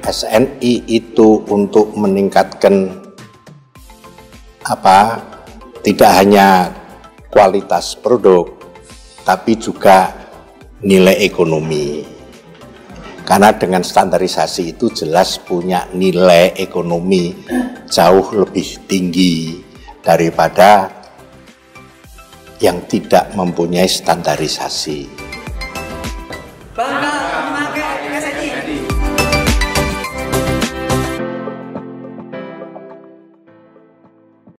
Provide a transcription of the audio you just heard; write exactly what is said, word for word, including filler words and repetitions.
S N I itu untuk meningkatkan apa tidak hanya kualitas produk tapi juga nilai ekonomi, karena dengan standarisasi itu jelas punya nilai ekonomi jauh lebih tinggi daripada yang tidak mempunyai standarisasi.